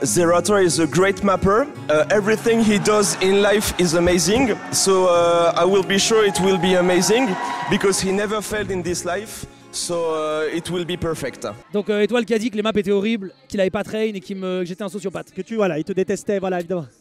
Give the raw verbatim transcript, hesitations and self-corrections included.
Zerator is a great mapper. Uh, everything he does in life is amazing. So uh, I will be sure it will be amazing because he never failed in this life. So uh, it will be perfect. Donc euh, Étoile qui a dit que les maps étaient horribles, qu'il n'avait pas train et qu'il me... que j'étais un sociopathe. Que tu, voilà, il te détestait, voilà, évidemment.